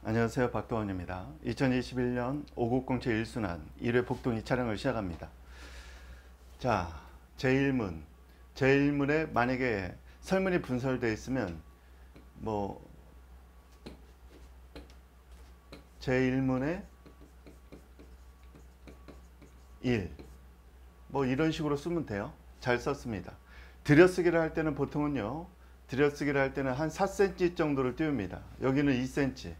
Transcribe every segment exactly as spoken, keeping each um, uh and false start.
안녕하세요. 박도원입니다. 이천이십일 년 오국공채 일 순환 일 회 복동이 촬영을 시작합니다. 자, 제일문. 제일문에 만약에 설문이 분설되어 있으면 뭐 제일문에 일 뭐 이런 식으로 쓰면 돼요. 잘 썼습니다. 들여쓰기를 할 때는 보통은요. 들여쓰기를 할 때는 한 사 센티미터 정도를 띄웁니다. 여기는 이 센티미터.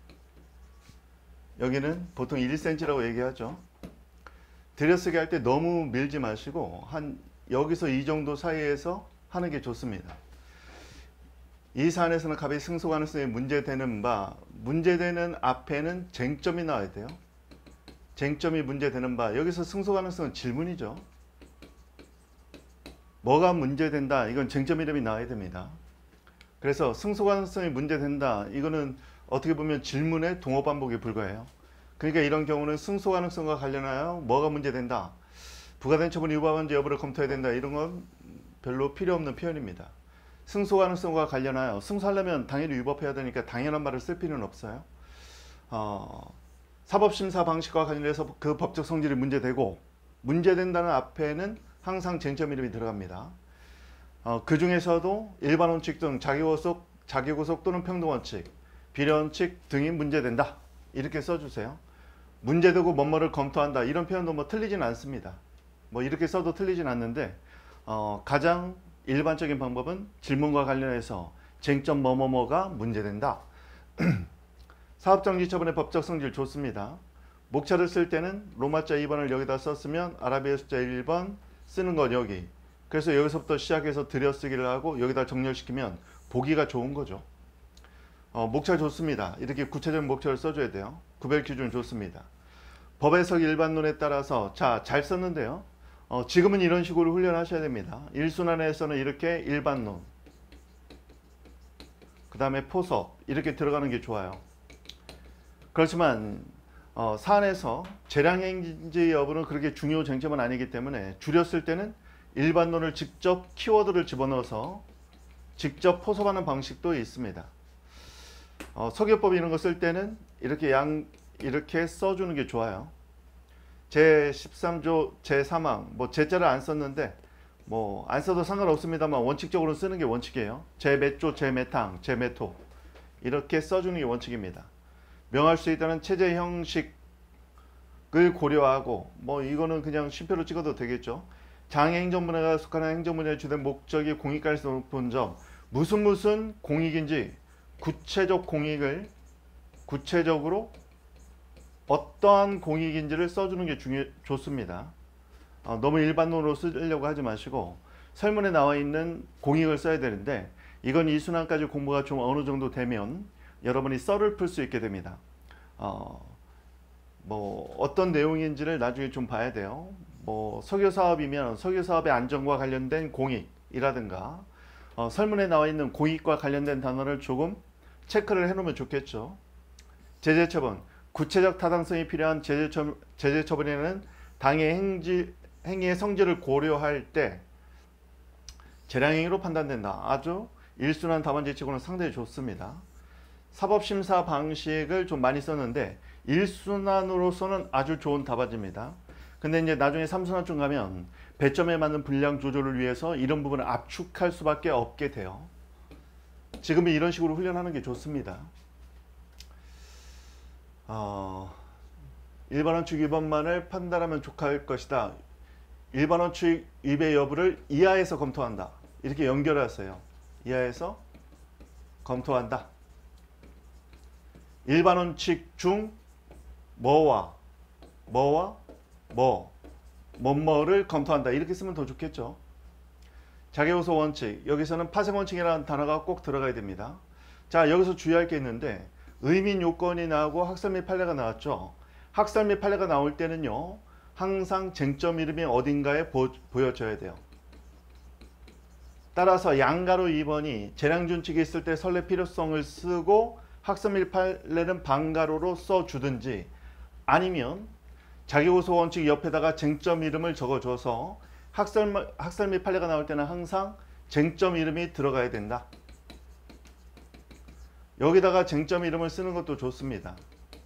여기는 보통 일 센티미터라고 얘기하죠. 들여쓰기 할 때 너무 밀지 마시고 한 여기서 이 정도 사이에서 하는 게 좋습니다. 이 사안에서는 갑이 승소 가능성이 문제되는 바, 문제되는 앞에는 쟁점이 나와야 돼요. 쟁점이 문제되는 바, 여기서 승소 가능성은 질문이죠. 뭐가 문제된다, 이건 쟁점 이름이 나와야 됩니다. 그래서 승소 가능성이 문제된다, 이거는 어떻게 보면 질문의 동어 반복에 불과해요. 그러니까 이런 경우는 승소 가능성과 관련하여 뭐가 문제된다, 부과된 처분 유법한지 여부를 검토해야 된다, 이런 건 별로 필요 없는 표현입니다. 승소 가능성과 관련하여, 승소하려면 당연히 위법해야 되니까 당연한 말을 쓸 필요는 없어요. 어, 사법심사 방식과 관련해서 그 법적 성질이 문제되고, 문제된다는 앞에는 항상 쟁점 이름이 들어갑니다. 어, 그 중에서도 일반 원칙 등 자기구속, 자기구속 또는 평등원칙, 비례원칙 등이 문제된다, 이렇게 써주세요. 문제되고 뭐뭐를 검토한다, 이런 표현도 뭐 틀리진 않습니다. 뭐 이렇게 써도 틀리진 않는데, 어, 가장 일반적인 방법은 질문과 관련해서 쟁점 뭐뭐뭐가 문제된다. 사업정지처분의 법적 성질 좋습니다. 목차를 쓸 때는 로마자 이 번을 여기다 썼으면 아라비아 숫자 일 번 쓰는 건 여기. 그래서 여기서부터 시작해서 들여쓰기를 하고 여기다 정렬시키면 보기가 좋은 거죠. 어, 목차 좋습니다. 이렇게 구체적인 목차를 써줘야 돼요. 구별 기준 좋습니다. 법 해석 일반론에 따라서, 자, 잘 썼는데요. 어, 지금은 이런 식으로 훈련하셔야 됩니다. 일 순환에서는 이렇게 일반론, 그 다음에 포석, 이렇게 들어가는 게 좋아요. 그렇지만 어, 사안에서 재량행지 여부는 그렇게 중요 쟁점은 아니기 때문에 줄였을 때는 일반론을 직접 키워드를 집어넣어서 직접 포섭하는 방식도 있습니다. 어, 석유법 이런 거 쓸 때는 이렇게 양 이렇게 써주는 게 좋아요. 제십삼 조 제삼 항, 뭐 제자를 안 썼는데 뭐 안 써도 상관없습니다만 원칙적으로 쓰는 게 원칙이에요. 제몇 조, 제몇 항, 제몇 호, 이렇게 써주는 게 원칙입니다. 명할 수 있다는 체제 형식을 고려하고, 뭐 이거는 그냥 쉼표로 찍어도 되겠죠. 장애행정분야가 속하는 행정분야의 주된 목적이 공익 가능성이 높은 점, 무슨 무슨 공익인지 구체적 공익을 구체적으로 어떠한 공익인지를 써주는 게 중요, 좋습니다. 어, 너무 일반론으로 쓰려고 하지 마시고 설문에 나와 있는 공익을 써야 되는데, 이건 이 순환까지 공부가 좀 어느 정도 되면 여러분이 썰을 풀 수 있게 됩니다. 어, 뭐 어떤 내용인지를 나중에 좀 봐야 돼요. 뭐 석유사업이면 석유사업의 안전과 관련된 공익이라든가, 어, 설문에 나와 있는 공익과 관련된 단어를 조금 체크를 해 놓으면 좋겠죠. 제재처분, 구체적 타당성이 필요한 제재처, 제재처분에는 당의 행지, 행위의 성질을 고려할 때 재량행위로 판단된다. 아주 일순환 답안지치고는 상당히 좋습니다. 사법심사 방식을 좀 많이 썼는데 일순환으로서는 아주 좋은 답안지입니다. 근데 이제 나중에 삼순환쯤 가면 배점에 맞는 분량 조절을 위해서 이런 부분을 압축할 수밖에 없게 돼요. 지금은 이런 식으로 훈련하는 게 좋습니다. 어, 일반원칙 위반만을 판단하면 족할 것이다. 일반원칙 위배 여부를 이하에서 검토한다. 이렇게 연결하세요. 이하에서 검토한다. 일반원칙 중 뭐와 뭐와 뭐 뭐뭐를 검토한다, 이렇게 쓰면 더 좋겠죠. 자기호소 원칙, 여기서는 파생원칙이라는 단어가 꼭 들어가야 됩니다. 자, 여기서 주의할 게 있는데 의민 요건이 나오고 학설 및 판례가 나왔죠. 학설 및 판례가 나올 때는요, 항상 쟁점 이름이 어딘가에 보, 보여져야 돼요. 따라서 양가로 이 번이 재량준칙이 있을 때 선례 필요성을 쓰고 학설 및 판례는 반가로로 써주든지, 아니면 자기호소 원칙 옆에다가 쟁점 이름을 적어줘서 학설, 학설 및 판례가 나올 때는 항상 쟁점 이름이 들어가야 된다. 여기다가 쟁점 이름을 쓰는 것도 좋습니다.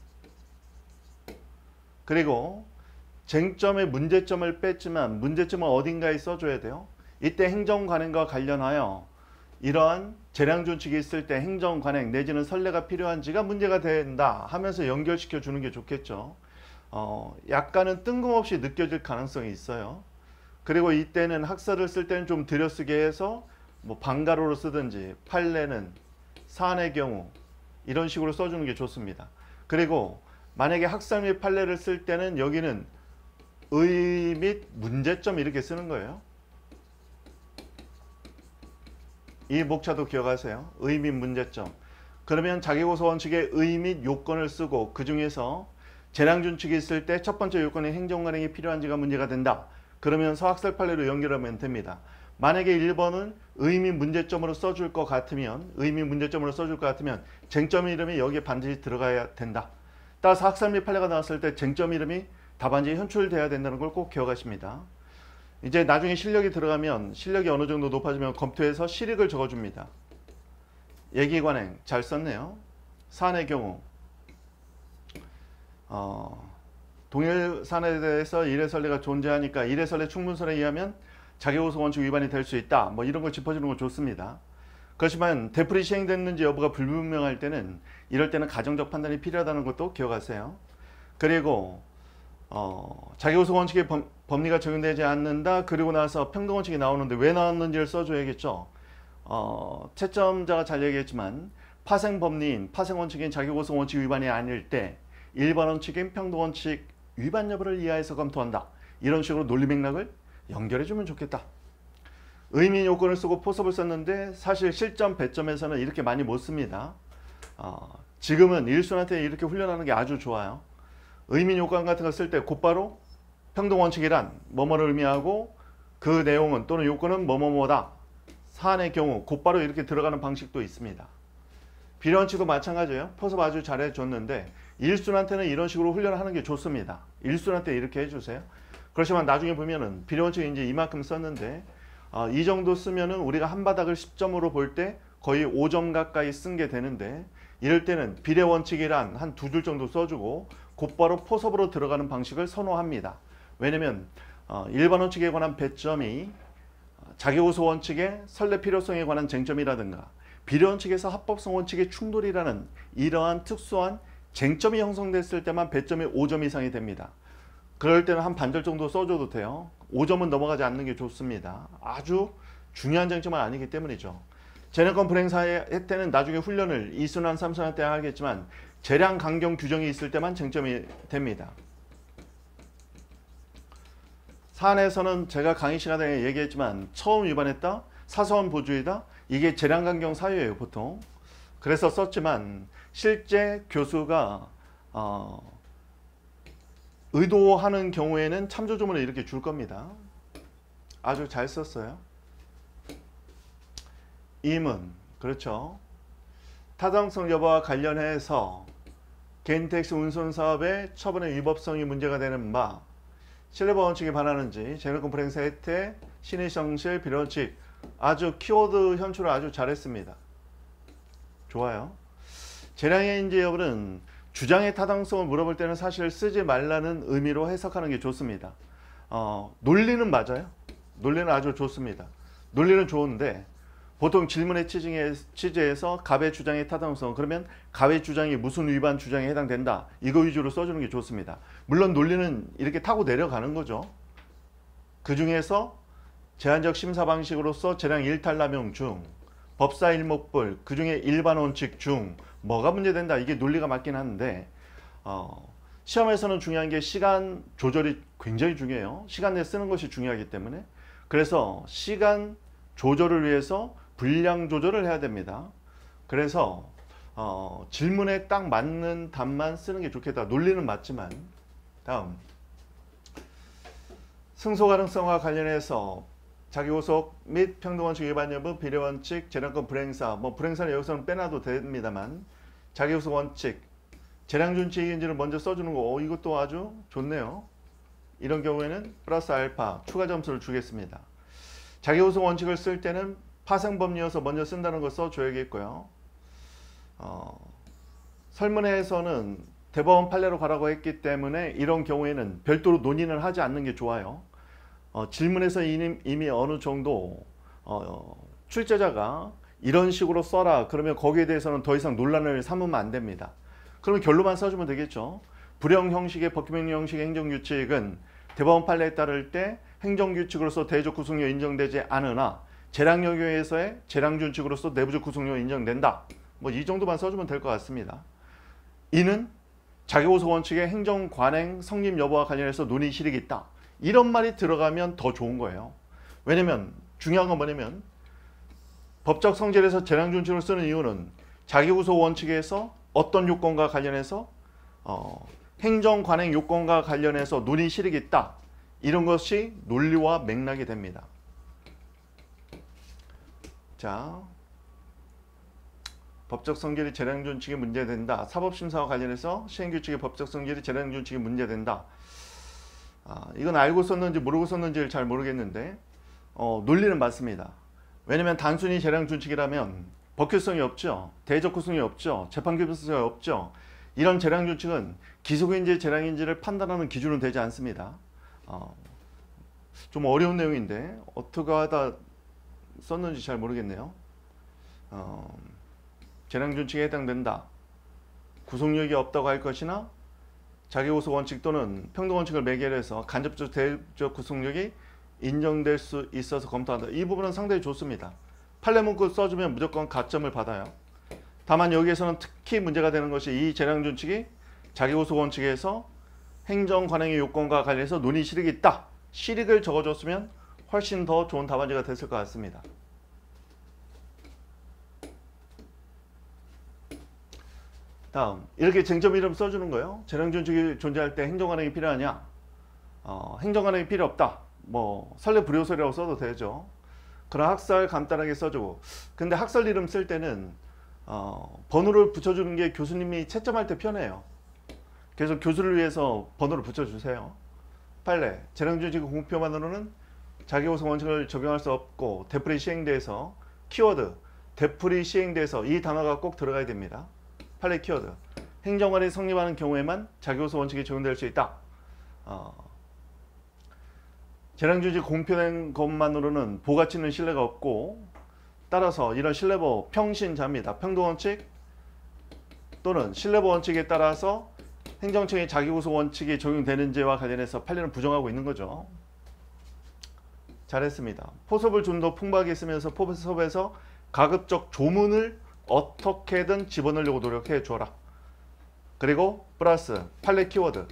그리고 쟁점의 문제점을 뺐지만 문제점은 어딘가에 써줘야 돼요. 이때 행정관행과 관련하여 이러한 재량준칙이 있을 때 행정관행 내지는 선례가 필요한지가 문제가 된다 하면서 연결시켜 주는 게 좋겠죠. 어, 약간은 뜬금없이 느껴질 가능성이 있어요. 그리고 이때는 학설을 쓸 때는 좀 들여쓰게 해서 뭐 방가로로 쓰든지 판례는 사안의 경우 이런 식으로 써주는 게 좋습니다. 그리고 만약에 학설 및 판례를 쓸 때는 여기는 의 및 문제점 이렇게 쓰는 거예요. 이 목차도 기억하세요. 의 및 문제점. 그러면 자기고소 원칙의 의 및 요건을 쓰고 그 중에서 재량준칙이 있을 때 첫 번째 요건의 행정관행이 필요한지가 문제가 된다. 그러면서 학설 판례로 연결하면 됩니다. 만약에 일 번은 의 및 문제점으로 써줄 것 같으면 의 및 문제점으로 써줄 것 같으면 쟁점 이름이 여기에 반드시 들어가야 된다. 따라서 학설 및 판례가 나왔을 때 쟁점 이름이 답안지에 현출돼야 된다는 걸 꼭 기억하십니다. 이제 나중에 실력이 들어가면 실력이 어느 정도 높아지면 검토해서 실익을 적어줍니다. 얘기관행 잘 썼네요. 사안의 경우 어, 동일 사안에 대해서 일의 선례가 존재하니까 일의 선례 충분선에 의하면 자기고소 원칙 위반이 될 수 있다. 뭐 이런 걸 짚어주는 건 좋습니다. 그렇지만 되풀이 시행됐는지 여부가 불분명할 때는 이럴 때는 가정적 판단이 필요하다는 것도 기억하세요. 그리고 어, 자기고소 원칙의 범, 법리가 적용되지 않는다. 그리고 나서 평등원칙이 나오는데 왜 나왔는지를 써줘야겠죠. 어, 채점자가 잘 얘기했지만 파생법리인 파생원칙인 자기고소 원칙 위반이 아닐 때 일반 원칙인 평등원칙 위반 여부를 이하해서 검토한다. 이런 식으로 논리 맥락을 연결해주면 좋겠다. 의미 요건을 쓰고 포섭을 썼는데 사실 실점 배점에서는 이렇게 많이 못 씁니다. 어, 지금은 일순한테 이렇게 훈련하는 게 아주 좋아요. 의미 요건 같은 거 쓸 때 곧바로 평등원칙이란 뭐뭐를 의미하고 그 내용은 또는 요건은 뭐뭐뭐다. 사안의 경우 곧바로 이렇게 들어가는 방식도 있습니다. 비례원칙도 마찬가지예요. 포섭 아주 잘해줬는데 일순한테는 이런 식으로 훈련하는 게 좋습니다. 일순한테 이렇게 해주세요. 그렇지만 나중에 보면은 비례원칙이 이제 이만큼 썼는데 어, 이 정도 쓰면은 우리가 한 바닥을 십 점으로 볼 때 거의 오 점 가까이 쓴 게 되는데 이럴 때는 비례원칙이란 한 두 줄 정도 써주고 곧바로 포섭으로 들어가는 방식을 선호합니다. 왜냐면 어, 일반 원칙에 관한 배점이 자기고소 원칙의 선례 필요성에 관한 쟁점이라든가 비례원칙에서 합법성 원칙의 충돌이라는 이러한 특수한 쟁점이 형성됐을 때만 배점이 오 점 이상이 됩니다. 그럴 때는 한 반절 정도 써줘도 돼요. 오 점은 넘어가지 않는 게 좋습니다. 아주 중요한 쟁점은 아니기 때문이죠. 재량권 불행사의 때는 나중에 훈련을 이 순환, 삼 순환 때 하겠지만 재량 강경 규정이 있을 때만 쟁점이 됩니다. 사안에서는 제가 강의 시간에 얘기했지만 처음 위반했다, 사소한 보주이다, 이게 재량 강경 사유예요 보통. 그래서 썼지만 실제 교수가 어, 의도하는 경우에는 참조조문을 이렇게 줄 겁니다. 아주 잘 썼어요. 이문, 그렇죠. 타당성 여부와 관련해서 개인택시 운송사업의 처분의 위법성이 문제가 되는 바 신뢰보호 원칙에 반하는지 재량권 불행사 혜택, 신의정실, 비례원칙 아주 키워드 현출을 아주 잘했습니다. 좋아요. 재량의 인지 여부는 주장의 타당성을 물어볼 때는 사실 쓰지 말라는 의미로 해석하는 게 좋습니다. 어, 논리는 맞아요. 논리는 아주 좋습니다. 논리는 좋은데 보통 질문의 취지에, 취지에서 갑의 주장의 타당성 그러면 갑의 주장이 무슨 위반 주장에 해당된다 이거 위주로 써주는 게 좋습니다. 물론 논리는 이렇게 타고 내려가는 거죠. 그 중에서 제한적 심사 방식으로서 재량 일탈남용 중 법사 일목불 그 중에 일반 원칙 중 뭐가 문제된다 이게 논리가 맞긴 한데 어, 시험에서는 중요한 게 시간 조절이 굉장히 중요해요. 시간 내에 쓰는 것이 중요하기 때문에 그래서 시간 조절을 위해서 분량 조절을 해야 됩니다. 그래서 어, 질문에 딱 맞는 답만 쓰는 게 좋겠다. 논리는 맞지만 다음 승소 가능성과 관련해서 자기고소 및 평등원칙 위반 여부, 비례원칙, 재량권 불행사 뭐 불행사는 여기서는 빼놔도 됩니다만 자기고소 원칙, 재량준칙인지를 먼저 써주는 거 어, 이것도 아주 좋네요. 이런 경우에는 플러스 알파 추가 점수를 주겠습니다. 자기고소 원칙을 쓸 때는 파생법리여서 먼저 쓴다는 거 써줘야겠고요. 어, 설문회에서는 대법원 판례로 가라고 했기 때문에 이런 경우에는 별도로 논의를 하지 않는 게 좋아요. 어, 질문에서 이미, 이미 어느 정도 어, 출제자가 이런 식으로 써라 그러면 거기에 대해서는 더 이상 논란을 삼으면 안 됩니다. 그러면 결론만 써주면 되겠죠. 불형 형식의 법규명 형식의 행정규칙은 대법원 판례에 따를 때 행정규칙으로서 대외적 구속력 인정되지 않으나 재량역에서의 재량준칙으로서 내부적 구속력 인정된다. 뭐 이 정도만 써주면 될 것 같습니다. 이는 자기호소 원칙의 행정관행 성립 여부와 관련해서 논의 실익이 있다. 이런 말이 들어가면 더 좋은 거예요. 왜냐면 중요한 건 뭐냐면 법적 성질에서 재량준칙을 쓰는 이유는 자기호소 원칙에서 어떤 요건과 관련해서 어, 행정관행 요건과 관련해서 논의 실익이 있다. 이런 것이 논리와 맥락이 됩니다. 자, 법적 성질이 재량준칙에 문제된다. 사법심사와 관련해서 시행규칙의 법적 성질이 재량준칙에 문제된다. 아, 이건 알고 썼는지 모르고 썼는지를 잘 모르겠는데 어, 논리는 맞습니다. 왜냐면 단순히 재량준칙이라면 법규성이 없죠. 대외적 구성이 없죠. 재판규칙성이 없죠. 이런 재량준칙은 기속인지 재량인지를 판단하는 기준은 되지 않습니다. 어, 좀 어려운 내용인데 어떻게 하다 썼는지 잘 모르겠네요. 어, 재량준칙에 해당된다. 구속력이 없다고 할 것이나 자기호소 원칙 또는 평등원칙을 매개로 해서 간접적 대외적 구속력이 인정될 수 있어서 검토한다. 이 부분은 상당히 좋습니다. 판례 문구 써주면 무조건 가점을 받아요. 다만 여기에서는 특히 문제가 되는 것이 이 재량준칙이 자기호소 원칙에서 행정관행의 요건과 관련해서 논의 실익이 있다. 실익을 적어줬으면 훨씬 더 좋은 답안지가 됐을 것 같습니다. 다음, 이렇게 쟁점 이름 써주는 거예요. 재량준칙이 존재할 때 행정관행이 필요하냐? 어, 행정관행이 필요 없다. 뭐 설례 불효설이라고 써도 되죠. 그런 학설 간단하게 써주고. 근데 학설 이름 쓸 때는 어, 번호를 붙여주는 게 교수님이 채점할 때 편해요. 그래서 교수를 위해서 번호를 붙여주세요. 판례, 재량준칙 공표만으로는 자기호소 원칙을 적용할 수 없고 되풀이 시행돼서 키워드, 되풀이 시행돼서 이 단어가 꼭 들어가야 됩니다. 판례 키워드. 행정관이 성립하는 경우에만 자기호소 원칙이 적용될 수 있다. 어, 재량준칙 공표된 것만으로는 보가치는 신뢰가 없고 따라서 이런 신뢰보 평신자입니다. 평등원칙 또는 신뢰보 원칙에 따라서 행정청의 자기호소 원칙이 적용되는지와 관련해서 판례는 부정하고 있는 거죠. 잘했습니다. 포섭을 좀 더 풍부하게 쓰면서 포섭에서 가급적 조문을 어떻게든 집어넣으려고 노력해 주어라. 그리고 플러스 판례 키워드.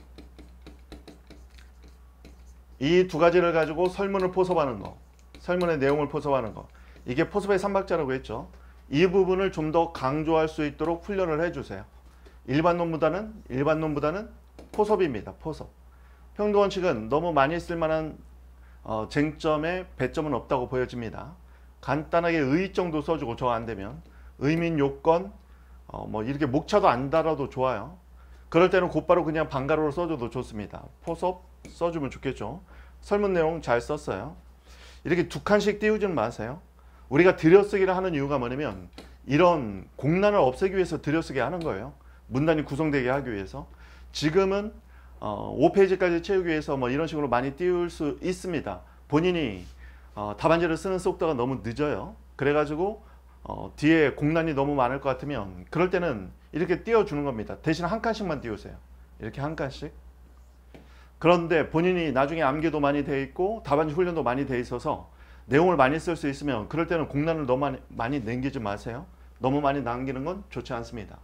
이 두 가지를 가지고 설문을 포섭하는 거. 설문의 내용을 포섭하는 거. 이게 포섭의 삼박자라고 했죠. 이 부분을 좀 더 강조할 수 있도록 훈련을 해주세요. 일반론보다는 일반론보다는 포섭입니다. 포섭. 평등원칙은 너무 많이 쓸만한 어, 쟁점에 배점은 없다고 보여집니다. 간단하게 의 정도 써주고 저 안되면 의민 요건 어, 뭐 이렇게 목차도 안 달아도 좋아요. 그럴 때는 곧바로 그냥 방가로로 써줘도 좋습니다. 포섭 써주면 좋겠죠. 설문 내용 잘 썼어요. 이렇게 두 칸씩 띄우지는 마세요. 우리가 들여쓰기를 하는 이유가 뭐냐면 이런 공란을 없애기 위해서 들여쓰기 하는 거예요. 문단이 구성되게 하기 위해서. 지금은 어, 오 페이지까지 채우기 위해서 뭐 이런 식으로 많이 띄울 수 있습니다. 본인이 어, 답안지를 쓰는 속도가 너무 늦어요. 그래가지고 어, 뒤에 공란이 너무 많을 것 같으면 그럴 때는 이렇게 띄워주는 겁니다. 대신 한 칸씩만 띄우세요. 이렇게 한 칸씩. 그런데 본인이 나중에 암기도 많이 돼 있고 답안지 훈련도 많이 돼 있어서 내용을 많이 쓸 수 있으면 그럴 때는 공란을 너무 많이, 많이 남기지 마세요. 너무 많이 남기는 건 좋지 않습니다.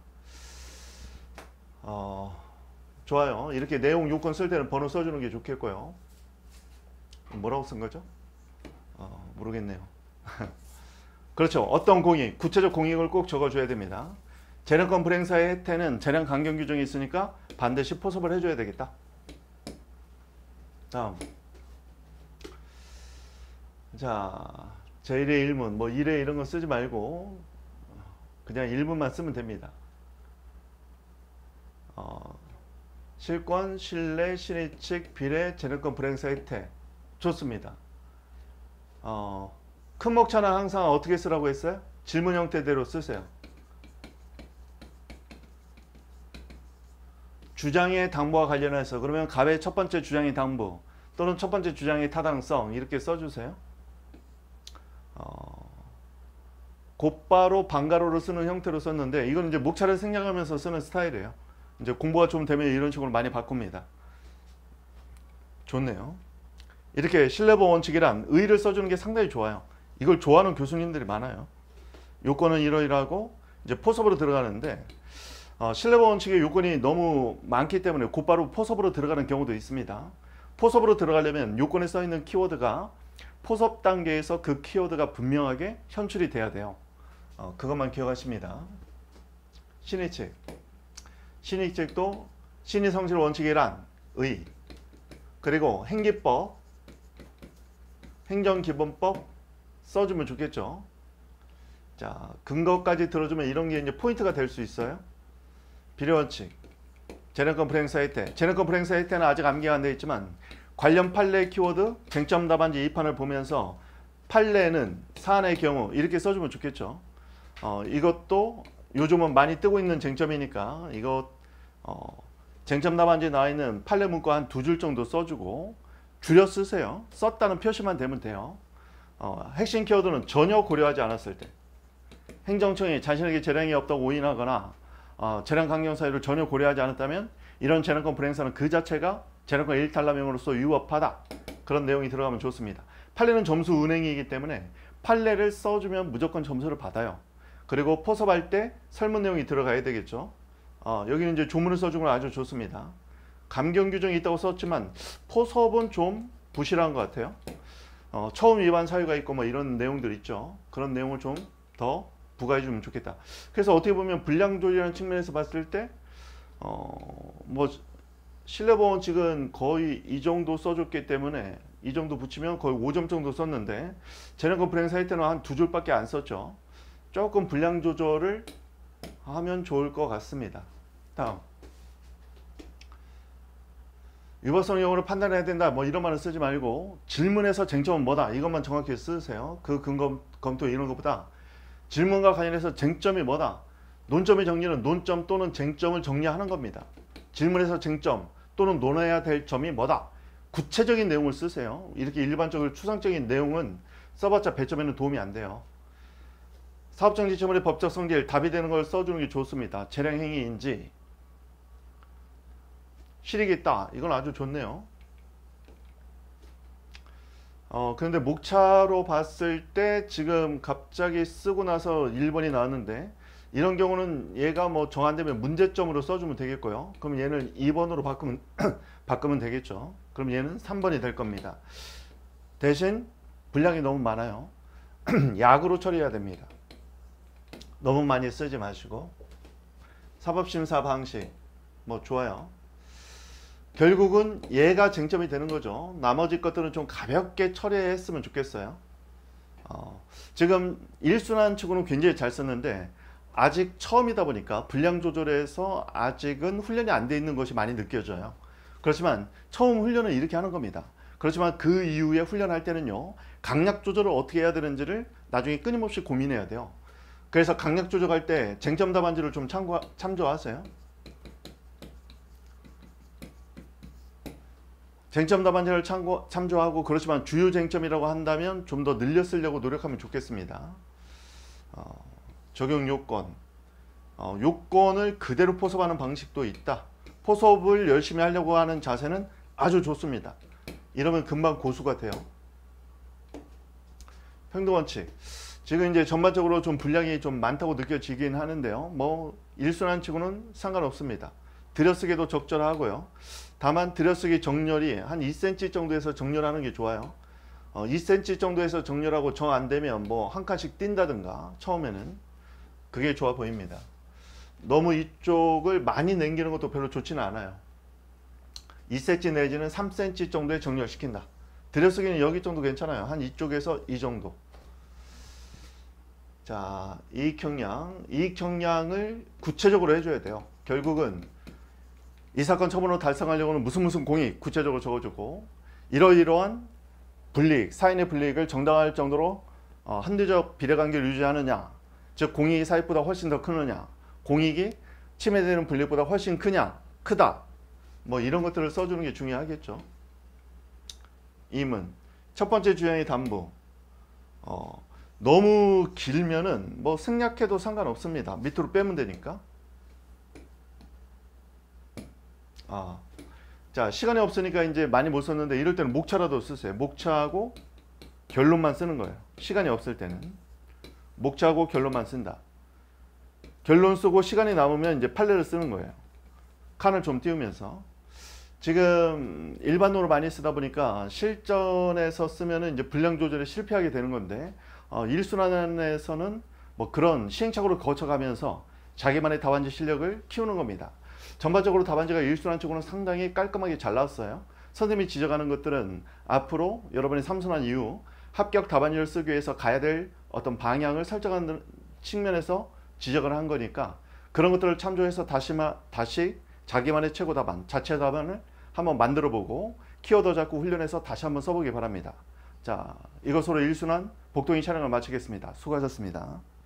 어, 좋아요. 이렇게 내용 요건 쓸 때는 번호 써주는 게 좋겠고요. 뭐라고 쓴 거죠? 어, 모르겠네요. 그렇죠. 어떤 공익, 구체적 공익을 꼭 적어줘야 됩니다. 재량권 불행사의 혜택은 재량 강경 규정이 있으니까 반드시 포섭을 해줘야 되겠다. 다음. 자, 제일의 일문, 뭐 일회 이런 거 쓰지 말고 그냥 일문만 쓰면 됩니다. 어, 실권, 신뢰, 신의칙, 비례, 재량권 불행사 혜택. 좋습니다. 어, 큰 목차는 항상 어떻게 쓰라고 했어요? 질문 형태대로 쓰세요. 주장의 당부와 관련해서 그러면 갑의 첫 번째 주장의 당부 또는 첫 번째 주장의 타당성 이렇게 써주세요. 어, 곧바로 방가로를 쓰는 형태로 썼는데 이건 이제 목차를 생략하면서 쓰는 스타일이에요. 이제 공부가 좀 되면 이런 식으로 많이 바꿉니다. 좋네요. 이렇게 신뢰보 원칙이란 의의를 써주는 게 상당히 좋아요. 이걸 좋아하는 교수님들이 많아요. 요건은 이러이러하고 이제 포섭으로 들어가는데 어, 신뢰보 원칙의 요건이 너무 많기 때문에 곧바로 포섭으로 들어가는 경우도 있습니다. 포섭으로 들어가려면 요건에 써 있는 키워드가 포섭 단계에서 그 키워드가 분명하게 현출이 돼야 돼요. 어, 그것만 기억하십니다. 신의책. 신의책도 신의성실 원칙이란 의, 그리고 행기법, 행정기본법 써주면 좋겠죠. 자, 근거까지 들어주면 이런 게 이제 포인트가 될 수 있어요. 비례원칙, 재량권 불행사의 때. 재량권 불행사의 때는 아직 암기가 안 되어 있지만 관련 판례 키워드 쟁점 답안지 이 판을 보면서 판례는 사안의 경우 이렇게 써주면 좋겠죠. 어, 이것도 요즘은 많이 뜨고 있는 쟁점이니까 이거 어, 쟁점 답안지에 나와 있는 판례 문구 한 두 줄 정도 써주고 줄여 쓰세요. 썼다는 표시만 되면 돼요. 어, 핵심 키워드는 전혀 고려하지 않았을 때, 행정청이 자신에게 재량이 없다고 오인하거나 어, 재량 강령 사유를 전혀 고려하지 않았다면 이런 재량권 불행사는 그 자체가 재량권 일탈남용으로서 위법하다. 그런 내용이 들어가면 좋습니다. 판례는 점수 은행이기 때문에 판례를 써주면 무조건 점수를 받아요. 그리고 포섭할 때 설문 내용이 들어가야 되겠죠. 어, 여기는 이제 조문을 써준 건 아주 좋습니다. 감경 규정이 있다고 썼지만 포섭은 좀 부실한 것 같아요. 어, 처음 위반 사유가 있고 뭐 이런 내용들 있죠. 그런 내용을 좀 더 부과해 주면 좋겠다. 그래서 어떻게 보면 분량조리라는 측면에서 봤을 때 어, 뭐 신뢰보 원칙은 거의 이 정도 써줬기 때문에 이 정도 붙이면 거의 오 점 정도 썼는데 재량권 불행사의 때는 한 두 줄밖에 안 썼죠. 조금 분량 조절을 하면 좋을 것 같습니다. 다음, 위법성 여부를 판단해야 된다 뭐 이런 말을 쓰지 말고 질문에서 쟁점은 뭐다 이것만 정확히 쓰세요. 그 근거 검토 이런 것보다 질문과 관련해서 쟁점이 뭐다, 논점의 정리는 논점 또는 쟁점을 정리하는 겁니다. 질문에서 쟁점 또는 논해야 될 점이 뭐다, 구체적인 내용을 쓰세요. 이렇게 일반적으로 추상적인 내용은 써봤자 배점에는 도움이 안 돼요. 사업정지처분의 법적 성질 답이 되는 걸 써주는 게 좋습니다. 재량행위인지 실익이 있다, 이건 아주 좋네요. 어, 그런데 목차로 봤을 때 지금 갑자기 쓰고 나서 일 번이 나왔는데 이런 경우는 얘가 뭐 정 안 되면 문제점으로 써주면 되겠고요. 그럼 얘는 이 번으로 바꾸면, 바꾸면 되겠죠. 그럼 얘는 삼 번이 될 겁니다. 대신 분량이 너무 많아요. 약으로 처리해야 됩니다. 너무 많이 쓰지 마시고. 사법심사 방식 뭐 좋아요. 결국은 얘가 쟁점이 되는 거죠. 나머지 것들은 좀 가볍게 처리했으면 좋겠어요. 어, 지금 일순환 치고는 굉장히 잘 썼는데 아직 처음이다 보니까 분량 조절에서 아직은 훈련이 안 돼 있는 것이 많이 느껴져요. 그렇지만 처음 훈련은 이렇게 하는 겁니다. 그렇지만 그 이후에 훈련할 때는요, 강약 조절을 어떻게 해야 되는지를 나중에 끊임없이 고민해야 돼요. 그래서 강약 조절할 때 쟁점 답안지를 좀 참고, 참조하세요. 쟁점 답안지를 참고, 참조하고, 그렇지만 주요 쟁점이라고 한다면 좀 더 늘려 쓰려고 노력하면 좋겠습니다. 어, 적용 요건, 어, 요건을 그대로 포섭하는 방식도 있다. 포섭을 열심히 하려고 하는 자세는 아주 좋습니다. 이러면 금방 고수가 돼요. 행동원칙, 지금 이제 전반적으로 좀 분량이 좀 많다고 느껴지긴 하는데요. 뭐 일순환치고는 상관없습니다. 들여쓰기도 적절하고요. 다만 들여쓰기 정렬이 한 이 센티미터 정도에서 정렬하는 게 좋아요. 어, 이 센티미터 정도에서 정렬하고 정 안 되면 뭐 한 칸씩 뛴다든가 처음에는 그게 좋아 보입니다. 너무 이쪽을 많이 남기는 것도 별로 좋지는 않아요. 이 센티미터 내지는 삼 센티미터 정도에 정렬시킨다. 들여쓰기는 여기 정도 괜찮아요. 한 이쪽에서 이 정도. 자, 이익형량. 이익형량을 구체적으로 해줘야 돼요. 결국은 이 사건 처분으로 달성하려고는 무슨 무슨 공익 구체적으로 적어주고, 이러이러한 불이익, 사인의 불이익을 정당화할 정도로 어, 한대적 비례관계를 유지하느냐, 즉 공익이 사익보다 훨씬 더 크느냐, 공익이 침해되는 불이익보다 훨씬 크냐, 크다, 뭐 이런 것들을 써주는 게 중요하겠죠. 임은 첫 번째 주행의 담보. 어, 너무 길면은 뭐 생략해도 상관없습니다. 밑으로 빼면 되니까. 아, 자, 시간이 없으니까 이제 많이 못 썼는데 이럴 때는 목차라도 쓰세요. 목차하고 결론만 쓰는 거예요. 시간이 없을 때는 목차하고 결론만 쓴다. 결론 쓰고 시간이 남으면 이제 판례를 쓰는 거예요. 칸을 좀 띄우면서. 지금 일반으로 많이 쓰다 보니까 실전에서 쓰면은 이제 분량 조절에 실패하게 되는 건데, 어, 일순환에서는 뭐 그런 시행착오를 거쳐가면서 자기만의 답안지 실력을 키우는 겁니다. 전반적으로 답안지가 일순환 쪽으로는 상당히 깔끔하게 잘 나왔어요. 선생님이 지적하는 것들은 앞으로 여러분이 삼순환 이후 합격 답안지를 쓰기 위해서 가야 될 어떤 방향을 설정하는 측면에서 지적을 한 거니까, 그런 것들을 참조해서 다시, 마, 다시 자기만의 최고 답안, 자체 답안을 한번 만들어 보고 키워드 잡고 훈련해서 다시 한번 써보기 바랍니다. 자, 이것으로 일순환 복동이 촬영을 마치겠습니다. 수고하셨습니다.